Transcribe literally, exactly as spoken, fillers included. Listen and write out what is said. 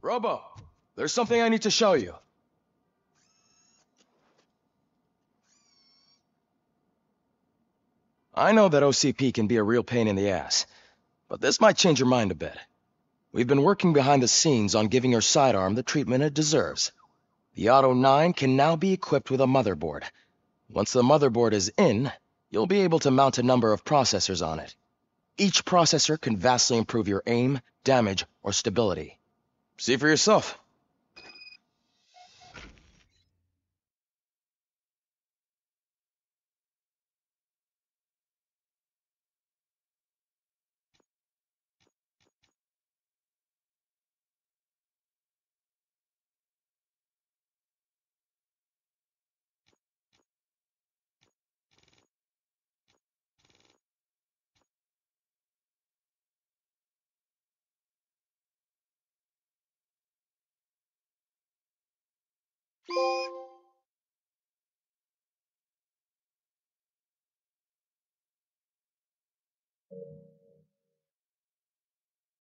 Robo, there's something I need to show you. I know that O C P can be a real pain in the ass, but this might change your mind a bit. We've been working behind the scenes on giving your sidearm the treatment it deserves. The Auto nine can now be equipped with a motherboard. Once the motherboard is in, you'll be able to mount a number of processors on it. Each processor can vastly improve your aim, damage, or stability. See for yourself.